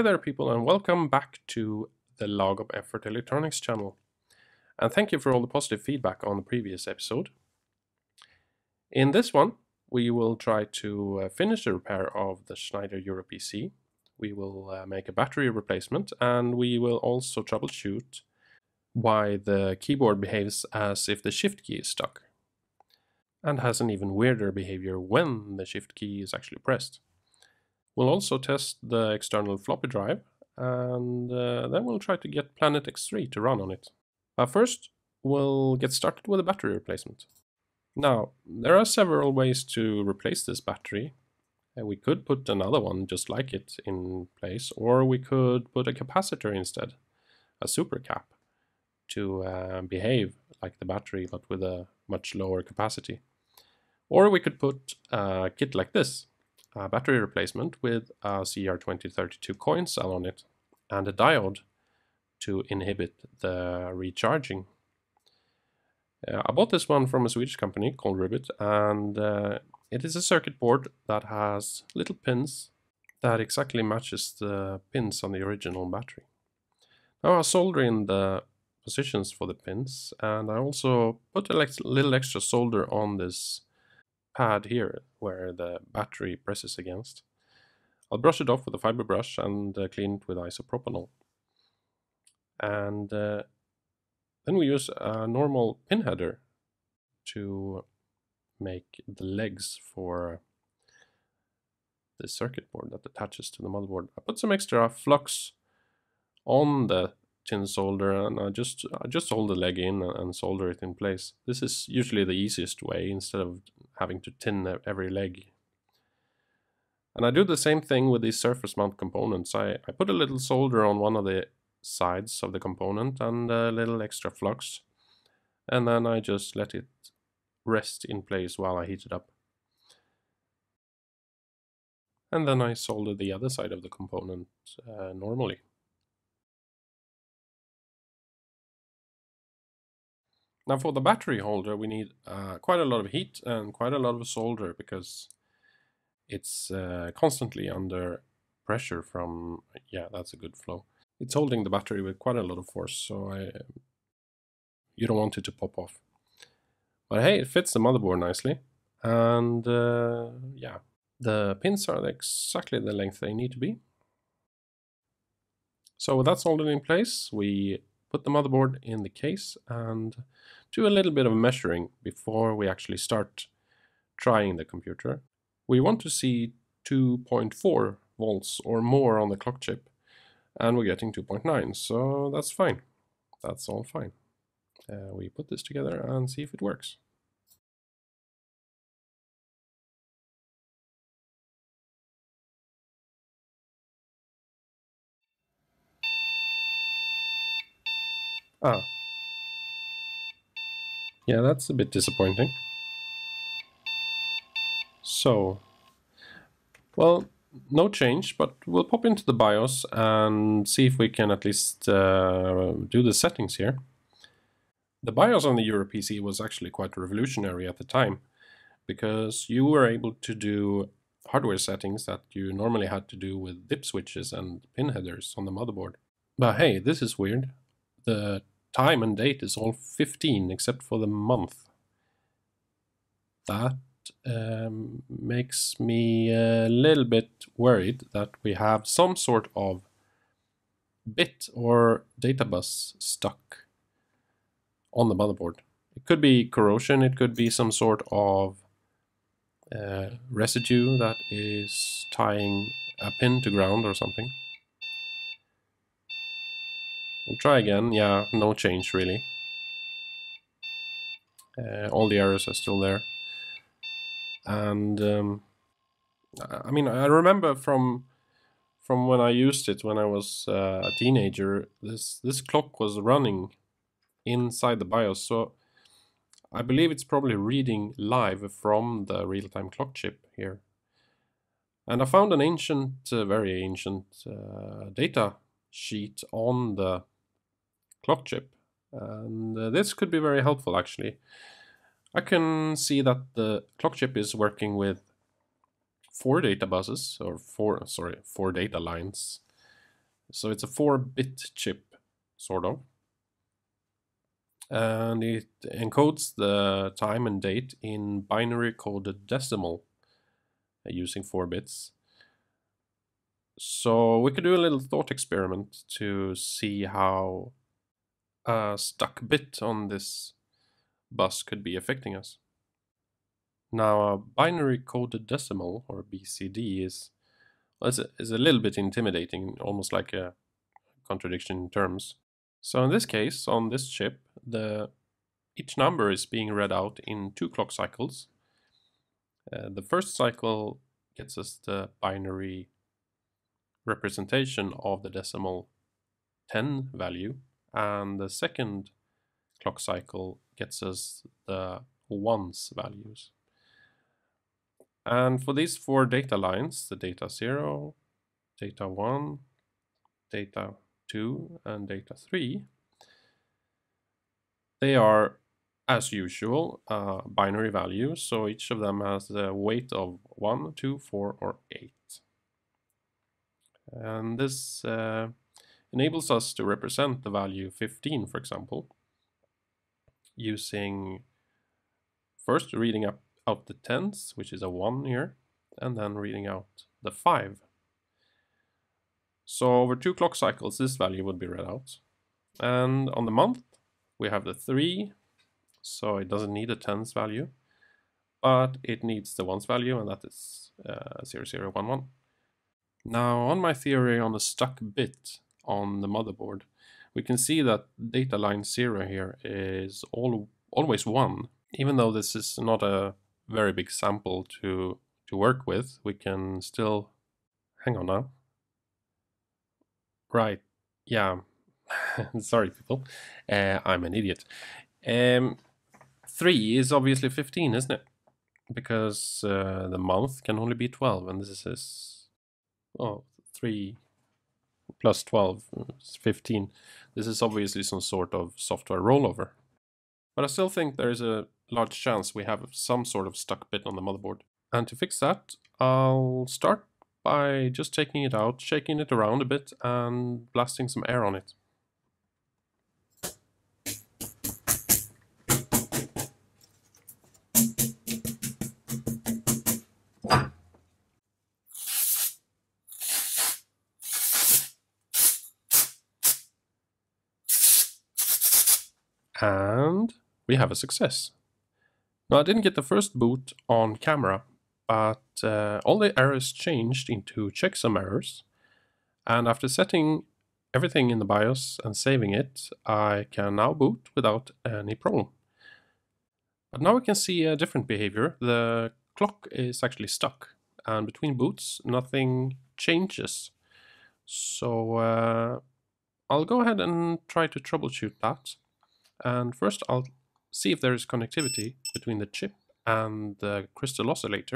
Hi there people, and welcome back to the Log of Effort Electronics channel. And thank you for all the positive feedback on the previous episode. In this one, we will try to finish the repair of the Schneider EuroPC. We will make a battery replacement, and we will also troubleshoot why the keyboard behaves as if the shift key is stuck, and has an even weirder behavior when the shift key is actually pressed. We'll also test the external floppy drive, and then we'll try to get Planet X3 to run on it. But first, we'll get started with a battery replacement. Now, there are several ways to replace this battery. We could put another one just like it in place, or we could put a capacitor instead, a supercap, to behave like the battery but with a much lower capacity. Or we could put a kit like this, a battery replacement with a CR2032 coin cell on it and a diode to inhibit the recharging. I bought this one from a Swedish company called Ribbit, and it is a circuit board that has little pins that exactly matches the pins on the original battery. Now I'll solder in the positions for the pins, and I also put a little extra solder on this pad here where the battery presses against. I'll brush it off with a fiber brush and clean it with isopropanol. And then we use a normal pin header to make the legs for the circuit board that attaches to the motherboard. I put some extra flux on the tin solder, and I just hold the leg in and solder it in place. This is usually the easiest way instead of having to tin every leg. And I do the same thing with these surface mount components. I put a little solder on one of the sides of the component and a little extra flux, and then I just let it rest in place while I heat it up. And then I solder the other side of the component normally. Now for the battery holder we need quite a lot of heat and quite a lot of solder because it's constantly under pressure from, yeah, that's a good flow. It's holding the battery with quite a lot of force, so you don't want it to pop off. But hey, it fits the motherboard nicely, and yeah, the pins are exactly the length they need to be. So with that soldered in place, we put the motherboard in the case and do a little bit of measuring before we actually start trying the computer. We want to see 2.4 volts or more on the clock chip, and we're getting 2.9, so that's fine. That's all fine. We put this together and see if it works. Yeah, that's a bit disappointing. So, well, no change, but we'll pop into the BIOS and see if we can at least do the settings here. The BIOS on the EuroPC was actually quite revolutionary at the time, because you were able to do hardware settings that you normally had to do with dip switches and pin headers on the motherboard. But hey, this is weird. The time and date is all 15 except for the month. That makes me a little bit worried that we have some sort of bit or data bus stuck on the motherboard. It could be corrosion, it could be some sort of residue that is tying a pin to ground or something. We'll try again. Yeah, no change really. All the errors are still there. And I mean, I remember from when I used it when I was a teenager, this clock was running inside the BIOS, so I believe it's probably reading live from the real-time clock chip here. And I found an ancient, very ancient data sheet on the clock chip, and this could be very helpful actually. I can see that the clock chip is working with 4 data buses, or 4 data lines, So it's a 4-bit chip, sort of. And it encodes the time and date in binary coded decimal using 4 bits. So we could do a little thought experiment to see how a stuck bit on this bus could be affecting us. Now, a binary coded decimal, or BCD, is a little bit intimidating, almost like a contradiction in terms. So in this case, on this chip, each number is being read out in 2 clock cycles. The first cycle gets us the binary representation of the decimal 10 value, and the second clock cycle gets us the ones values. And for these 4 data lines, the data 0, data 1, data 2, and data 3, they are, as usual, binary values, so each of them has a weight of 1, 2, 4, or 8. And this enables us to represent the value 15, for example, using first reading out the tens, which is a 1 here, and then reading out the 5. So over 2 clock cycles, this value would be read out. And on the month, we have the 3, so it doesn't need a tens value, but it needs the ones value, and that is 0011. Now, on my theory on the stuck bit on the motherboard, we can see that data line 0 here is always 1. Even though this is not a very big sample to work with, we can still... Hang on now. Right, yeah. Sorry, people. I'm an idiot. 3 is obviously 15, isn't it? Because the month can only be 12, and this is... Oh, 3 plus 12 is 15. This is obviously some sort of software rollover. But I still think there is a large chance we have some sort of stuck bit on the motherboard. And to fix that, I'll start by just taking it out, shaking it around a bit, and blasting some air on it. And we have a success. Now, I didn't get the first boot on camera, but all the errors changed into checksum errors. And after setting everything in the BIOS and saving it, I can now boot without any problem. But now we can see a different behavior. The clock is actually stuck, and between boots, nothing changes. So I'll go ahead and try to troubleshoot that. And first I'll see if there is connectivity between the chip and the crystal oscillator.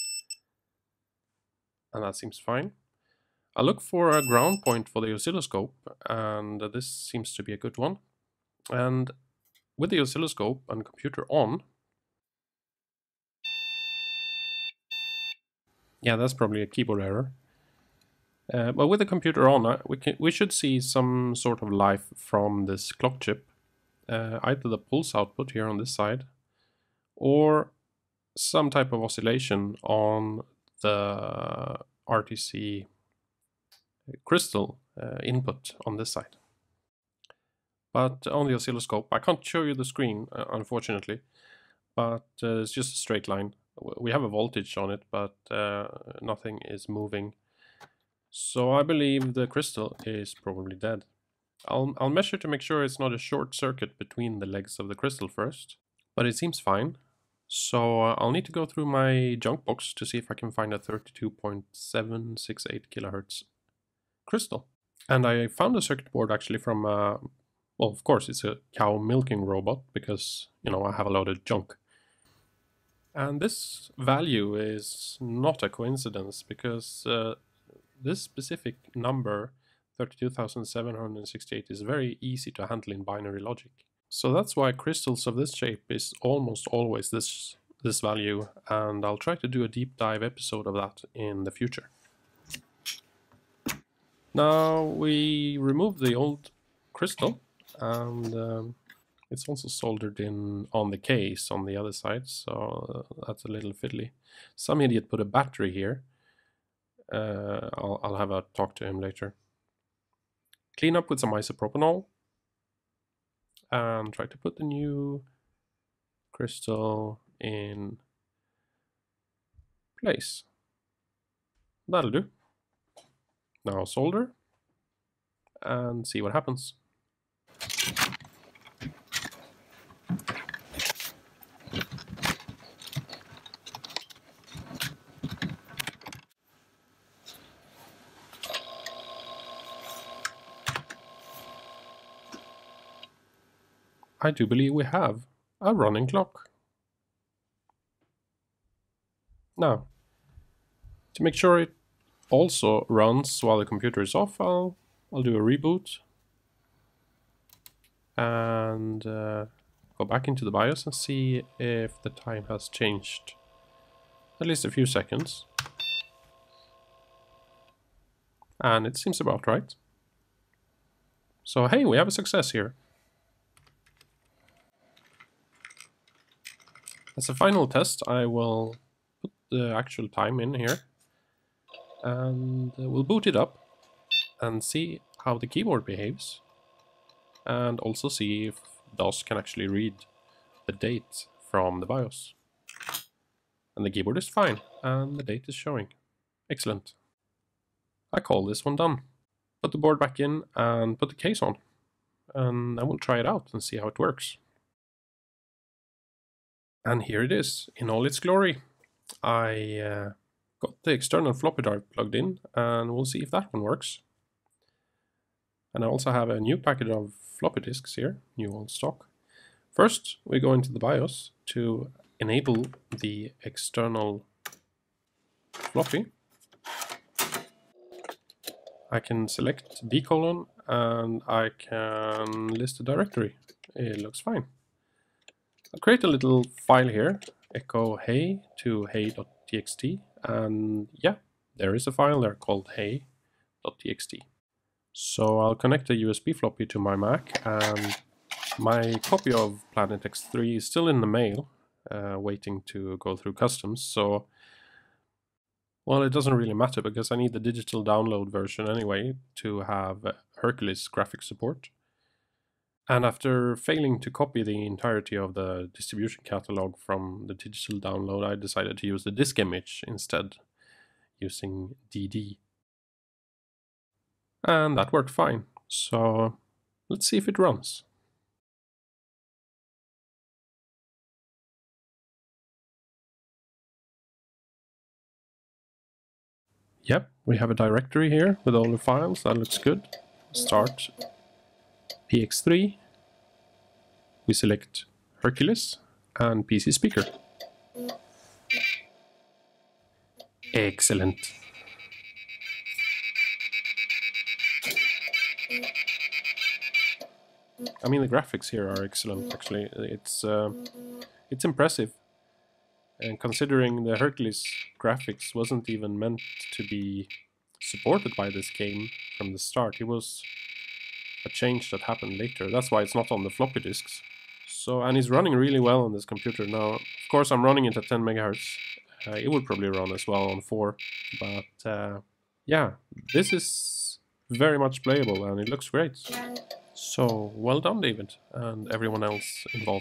And that seems fine. I'll look for a ground point for the oscilloscope, and this seems to be a good one. And with the oscilloscope and computer on... Yeah, that's probably a keyboard error. But with the computer on, we should see some sort of life from this clock chip. Either the pulse output here on this side, or some type of oscillation on the RTC crystal input on this side. But on the oscilloscope, I can't show you the screen, unfortunately, but it's just a straight line. We have a voltage on it, but nothing is moving. So I believe the crystal is probably dead. I'll measure to make sure it's not a short circuit between the legs of the crystal first, but it seems fine. So I'll need to go through my junk box to see if I can find a 32.768 kilohertz crystal. And I found a circuit board actually from, well, of course it's a cow milking robot, because, you know, I have a lot of junk. And this value is not a coincidence, because this specific number, 32,768, is very easy to handle in binary logic. So that's why crystals of this shape is almost always this value, and I'll try to do a deep dive episode of that in the future. Now we remove the old crystal, and it's also soldered in on the case on the other side, so that's a little fiddly. Some idiot put a battery here. I'll have a talk to him later. Clean up with some isopropanol and try to put the new crystal in place. That'll do. Now solder and see what happens. I do believe we have a running clock. Now, to make sure it also runs while the computer is off, I'll do a reboot and go back into the BIOS and see if the time has changed at least a few seconds. And it seems about right. So hey, we have a success here. As a final test, I will put the actual time in here and we'll boot it up and see how the keyboard behaves, and also see if DOS can actually read the date from the BIOS. And the keyboard is fine and the date is showing. Excellent. I call this one done. Put the board back in and put the case on, and I will try it out and see how it works. And here it is in all its glory. I got the external floppy drive plugged in, and we'll see if that one works. And I also have a new package of floppy disks here, new old stock. First, we go into the BIOS to enable the external floppy. I can select D:, and I can list a directory. It looks fine. I'll create a little file here, echo hey to hey.txt, and yeah, there is a file there called hey.txt. So I'll connect a USB floppy to my Mac, and my copy of Planet X3 is still in the mail, waiting to go through customs, so well, it doesn't really matter because I need the digital download version anyway to have Hercules Graphics support. And after failing to copy the entirety of the distribution catalog from the digital download, I decided to use the disk image instead, using DD. And that worked fine, so let's see if it runs. Yep, we have a directory here with all the files, that looks good. Start PX3, we select Hercules and PC speaker. Excellent. I mean, the graphics here are excellent actually. It's impressive. And considering the Hercules graphics wasn't even meant to be supported by this game from the start, it was a change that happened later. That's why it's not on the floppy disks. So, and it's running really well on this computer now. Of course, I'm running it at 10 megahertz. It would probably run as well on 4, but yeah, this is very much playable and it looks great. So, well done, David, and everyone else involved.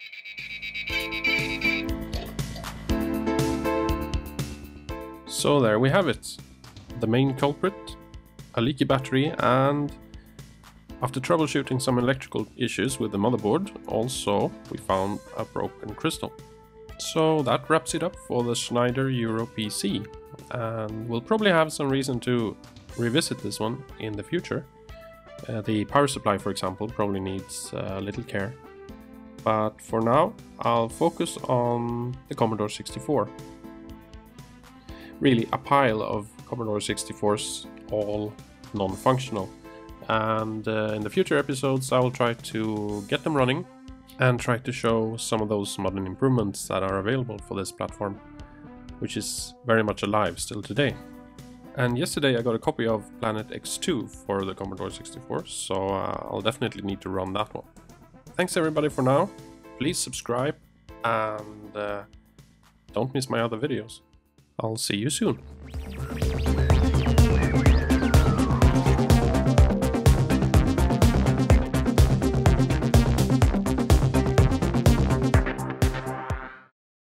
So there we have it. The main culprit, a leaky battery, and after troubleshooting some electrical issues with the motherboard, also we found a broken crystal. So that wraps it up for the Schneider EuroPC, and we'll probably have some reason to revisit this one in the future. The power supply, for example, probably needs a little care. But for now, I'll focus on the Commodore 64. Really a pile of Commodore 64s, all non-functional. And in the future episodes I will try to get them running and try to show some of those modern improvements that are available for this platform, which is very much alive still today. And yesterday I got a copy of Planet X2 for the Commodore 64, so I'll definitely need to run that one. Thanks everybody for now. Please subscribe and don't miss my other videos. I'll see you soon.